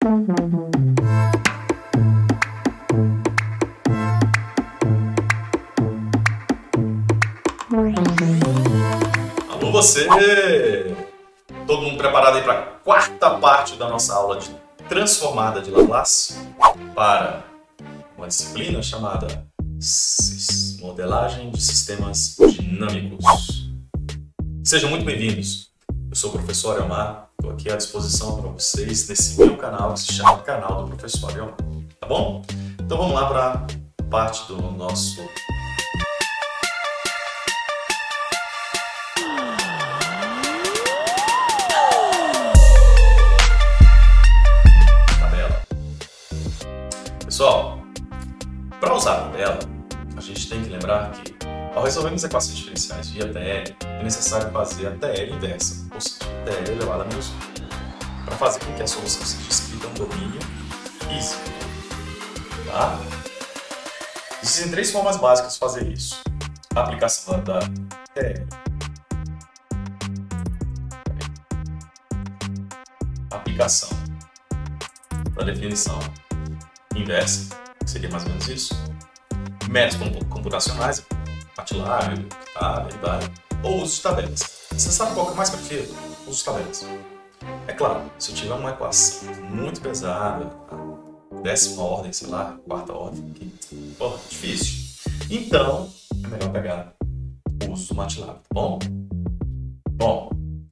Alô você! Todo mundo preparado aí para a quarta parte da nossa aula de transformada de Laplace para uma disciplina chamada Modelagem de Sistemas Dinâmicos. Sejam muito bem-vindos. Eu sou o professor Elmar, estou aqui à disposição para vocês nesse meu canal que se chama Canal do Professor Elmar, tá bom? Então vamos lá para a parte do nosso Pessoal, para usar a tabela, a gente tem que lembrar que, ao resolvermos equações diferenciais via TL, é necessário fazer a TL inversa, ou seja, TL elevado a menos 1, para fazer com que a solução seja escrita em um domínio físico. Tá? Existem três formas básicas de fazer isso. A aplicação da TL. Aplicação da definição inversa, que seria mais ou menos isso. Métodos computacionais, MATLAB, Octave, ou uso de tabelas. Você sabe qual que é mais preferido? Uso de tabelas. É claro, se eu tiver uma equação muito pesada, décima ordem, sei lá, quarta ordem, porra, difícil. Então, é melhor pegar o uso do MATLAB, tá bom? Bom,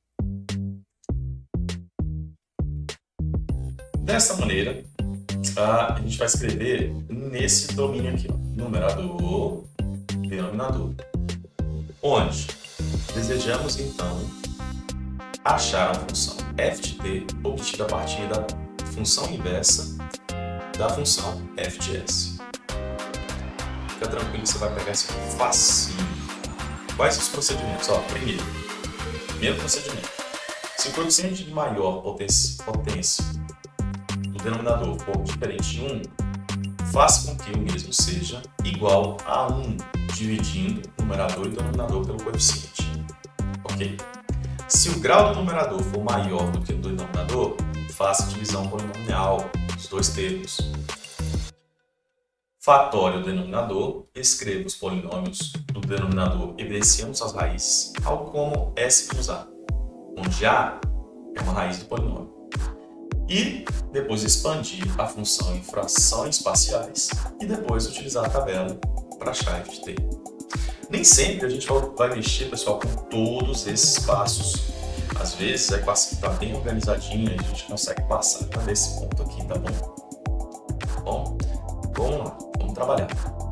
dessa maneira, a gente vai escrever nesse domínio aqui, ó, numerador, denominador, onde desejamos então achar a função f de t obtida a partir da função inversa da função f de s. Fica tranquilo, você vai pegar isso aqui facinho. Quais os procedimentos? Ó, primeiro procedimento: se o coeficiente de maior potência do denominador for diferente de 1, faça com que o mesmo seja igual a 1, dividindo o numerador e o denominador pelo coeficiente. Ok? Se o grau do numerador for maior do que o do denominador, faça a divisão polinomial dos dois termos. Fatório o denominador, escreva os polinômios do denominador evidenciando suas raízes, tal como S menos A, onde A é uma raiz do polinômio. E depois expandir a função em frações parciais e depois utilizar a tabela para achar f de t. Nem sempre a gente vai mexer, pessoal, com todos esses passos. Às vezes a equação está bem organizadinha e a gente consegue passar para esse ponto aqui, tá bom? Bom, vamos lá, vamos trabalhar.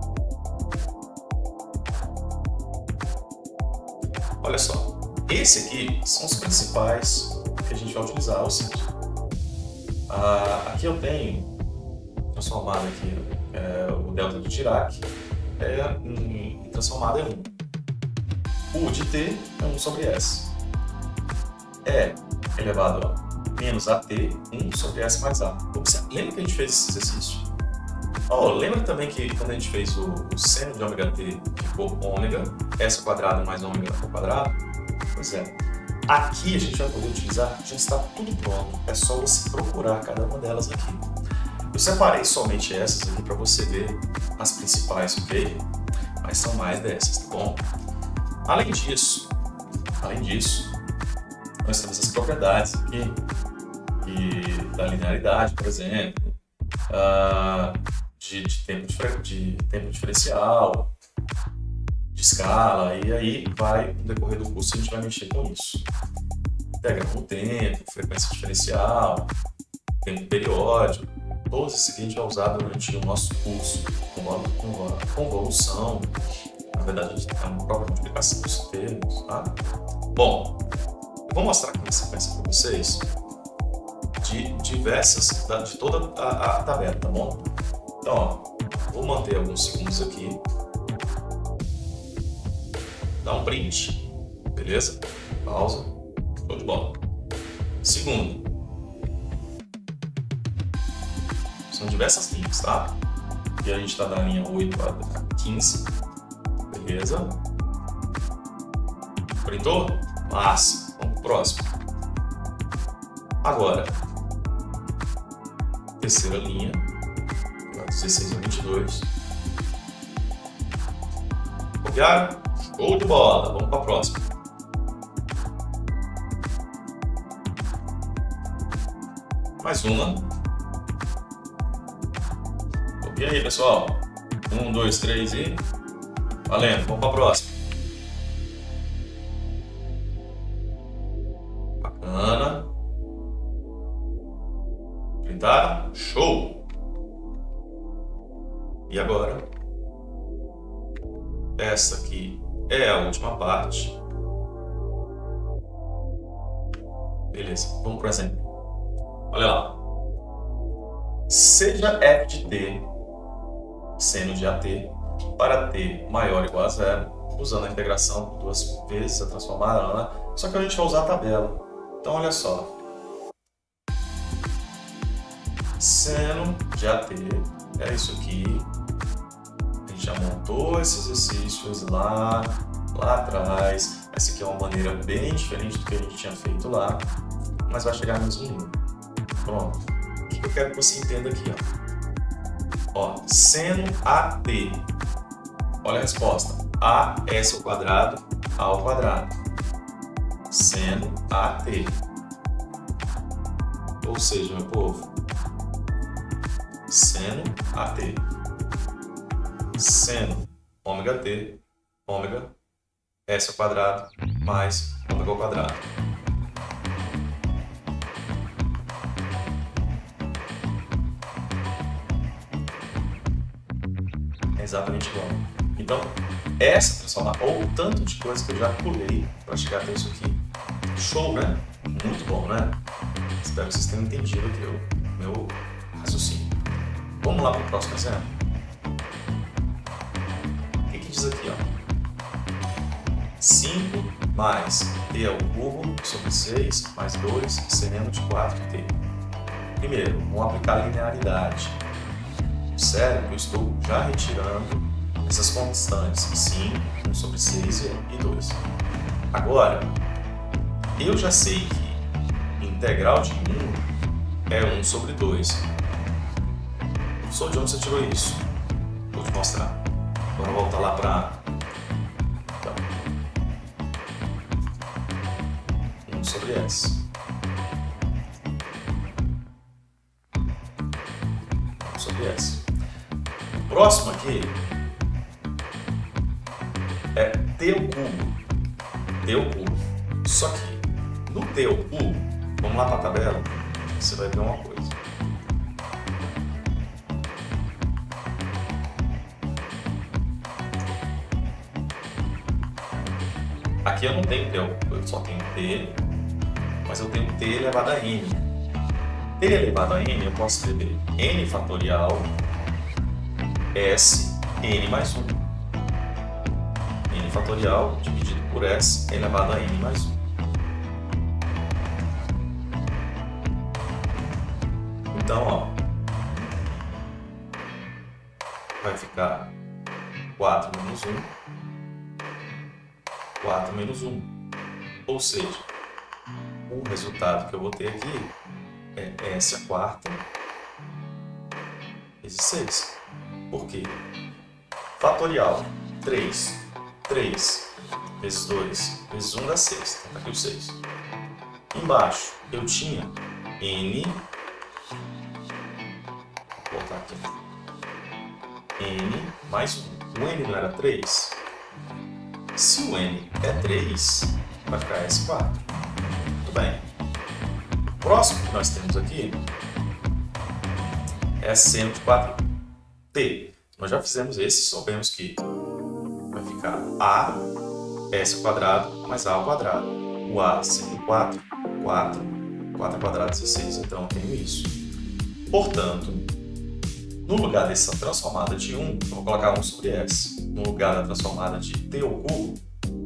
Olha só, esse aqui são os principais que a gente vai utilizar, ou seja, aqui eu tenho transformado aqui o delta do Dirac transformado em 1. O de t é 1 sobre s. É elevado a menos at, 1 sobre s mais a. Lembra que a gente fez esse exercício? Lembra também que quando a gente fez o seno de ômega t ficou ômega, s ao quadrado mais ômega ao quadrado? Pois é. Aqui a gente vai poder utilizar, já está tudo pronto, é só você procurar cada uma delas aqui. Eu separei somente essas aqui para você ver as principais, ok? Mas são mais dessas, tá bom? Além disso, nós temos as propriedades aqui da linearidade, por exemplo, de tempo diferencial, de escala, e aí no decorrer do curso a gente vai mexer com isso. Integral no tempo, frequência diferencial, tempo periódico, todos esses aqui a gente vai usar durante o nosso curso, convolução, na verdade a gente tem uma própria multiplicação dos termos, tá? Bom, eu vou mostrar aqui uma sequência para vocês de toda a tabela, tá bom? Então, ó, vou manter alguns segundos aqui. Dá um print, beleza? Pausa, show de bola. Segundo, são diversas linhas, tá? E a gente está da linha 8 a 15, beleza? Printou? Massa, vamos pro próximo. Agora, terceira linha, 16 a 22. Copiaram? Show de bola! Vamos para a próxima. Mais uma. Copia aí, pessoal. 1, 2, 3 e... valendo, vamos para a próxima. Bacana. Printaram? Show! E agora? Essa aqui é a última parte. Beleza, vamos para o exemplo. Olha lá. Seja f de t seno de at para t maior ou igual a zero, usando a integração por duas vezes a transformada, né? Só que a gente vai usar a tabela. Então, olha só. Seno de at é isso aqui. A gente já montou esses exercícios lá atrás. Essa aqui é uma maneira bem diferente do que a gente tinha feito lá, mas vai chegar no mesmo nível. Pronto. O que eu quero que você entenda aqui, ó? Seno AT. Olha a resposta. AS ao quadrado, A ao quadrado. Seno AT. Ou seja, meu povo, seno AT. Seno ômega T, ômega S ao quadrado mais ômega ao quadrado. É exatamente igual. Então, essa transformação, ou o tanto de coisa que eu já pulei para chegar até isso aqui. Show, né? Muito bom, né? Espero que vocês tenham entendido aqui o meu raciocínio. Vamos lá para o próximo exemplo. O que diz aqui, ó? 5 mais t ao cubo sobre 6 mais 2 seno de 4t. Primeiro, vamos aplicar a linearidade. Observe que eu estou já retirando essas constantes 5, 1 sobre 6 e 2. Agora, eu já sei que integral de 1 é 1 sobre 2. Professor, de onde você tirou isso? Vou te mostrar. Agora voltar lá para 1 sobre S. 1 sobre S. O próximo aqui é t ao cubo. T ao cubo. Só que no t ao cubo, vamos lá para a tabela, você vai ver uma coisa. Aqui eu não tenho t ao cubo, eu só tenho t, mas eu tenho t elevado a n. T elevado a n eu posso escrever n fatorial s n mais 1. N fatorial dividido por s elevado a n mais 1. Então, ó, vai ficar 4 menos 1, 4 menos 1. Ou seja, o resultado que eu vou ter aqui é S a quarta vezes 6. Por quê? Fatorial 3. 3 vezes 2 vezes 1 dá 6. Então, tá aqui o 6. Embaixo eu tinha n. Vou botar aqui. N mais 1. O n não era 3? Se o n é 3, vai ficar S4. Muito bem. O próximo que nós temos aqui é seno de 4t. Nós já fizemos esse, soubemos que vai ficar a s ao quadrado mais a ao quadrado. O a sendo 4, 4 ao quadrado 16, então eu tenho isso. Portanto, no lugar dessa transformada de 1, eu vou colocar 1 sobre s. No lugar da transformada de t ao cubo,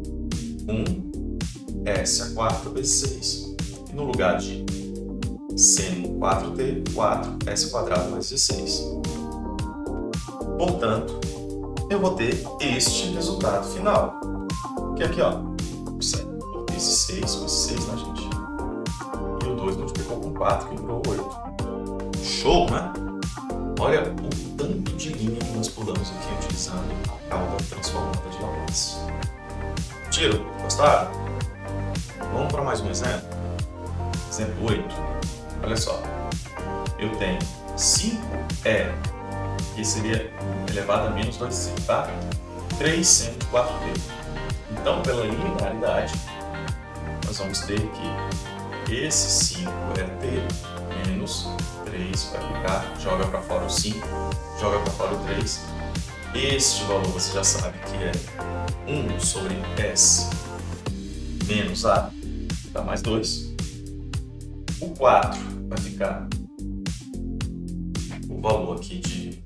1 s a quarta vezes 6. E no lugar de seno 4t, 4 s ao quadrado mais 16. Portanto, eu vou ter este resultado final. Que é aqui, ó. Esse 6 com esse 6, né, gente? E o 2 multiplicou com 4, que virou 8. Show, né? Olha o tanto de linha que nós pulamos aqui utilizando a cauda transformada de Laplace. Tiro, gostaram? Vamos para mais um exemplo. Exemplo 8. Olha só. Eu tenho 5e, que seria elevado a menos 2c, tá? 3 seno de 4t. Então, pela linearidade, nós vamos ter que esse 5 é t menos 3 vai ficar, joga para fora o 5, joga para fora o 3. Este valor você já sabe que é 1 sobre s menos a, dá mais 2. O 4 vai ficar o valor aqui de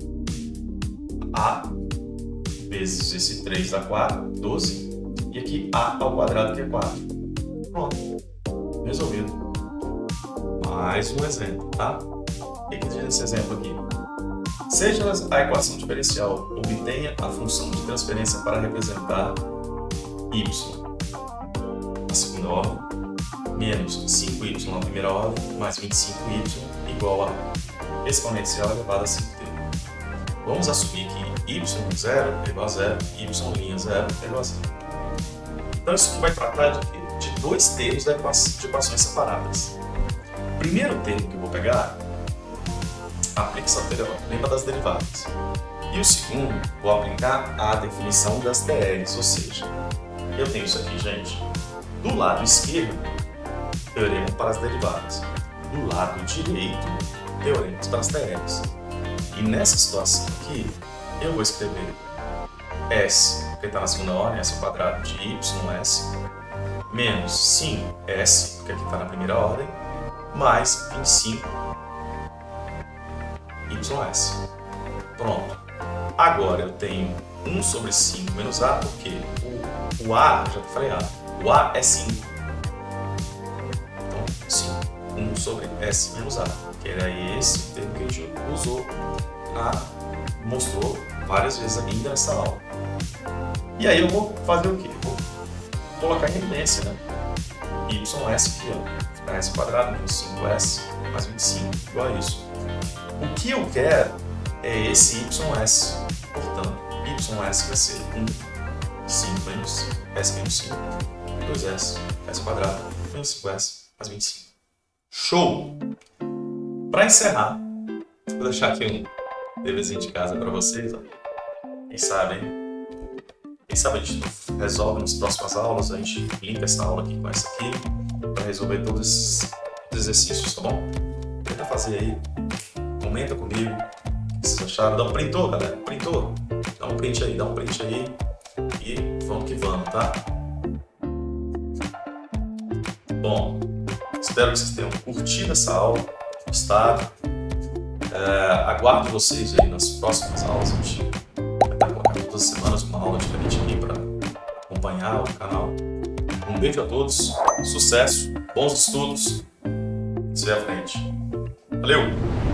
a vezes esse 3 dá 4, 12. E aqui a ao quadrado, que é 4. Pronto. Resolvido. Mais um exemplo, tá? O que diz esse exemplo aqui? Seja a equação diferencial, obtenha a função de transferência para representar y na segunda ordem, menos 5y na primeira ordem, mais 25y igual a exponencial elevado a 5t. Vamos assumir que y0 é igual a 0, y' 0 é igual a 0. Então isso aqui vai tratar de dois termos de equações separadas. O primeiro termo que eu vou pegar, aplicação lembra das derivadas. E o segundo, vou aplicar a definição das TRs, ou seja, eu tenho isso aqui, gente. Do lado esquerdo, teorema para as derivadas. Do lado direito, teoremas para as TRs. E nessa situação aqui, eu vou escrever S, porque está na segunda ordem, S ao quadrado de YS, menos 5S, porque aqui está na primeira ordem, mais 25YS. Pronto. Agora eu tenho 1 sobre 5 menos A, porque o A, já falei A, o A é 5. Então, 5. 1 sobre S menos A, que era esse termo que a gente usou, mostrou várias vezes ainda nessa aula. E aí eu vou fazer o quê? Vou colocar em evidência, né? YS aqui, ó, fica S quadrado menos 5S mais 25, igual a isso. O que eu quero é esse YS, portanto, YS vai ser 1, 5 menos S menos 5, 2S, S quadrado menos 5S mais 25. Show! Para encerrar, vou deixar aqui um deverzinho de casa para vocês, ó. Quem sabe, hein? Quem sabe a gente resolve nas próximas aulas, a gente linka essa aula aqui com essa aqui, para resolver todos esses exercícios, tá bom? Tenta fazer aí, comenta comigo o que vocês acharam, dá um printou, galera, printou, dá um print aí, e vamos que vamos, tá? Bom, espero que vocês tenham curtido essa aula, gostado. Aguardo vocês aí nas próximas aulas. A gente vai estar colocando todas as semanas uma aula diferente aqui para acompanhar o canal. Um beijo a todos, sucesso, bons estudos, se vê à frente. Valeu!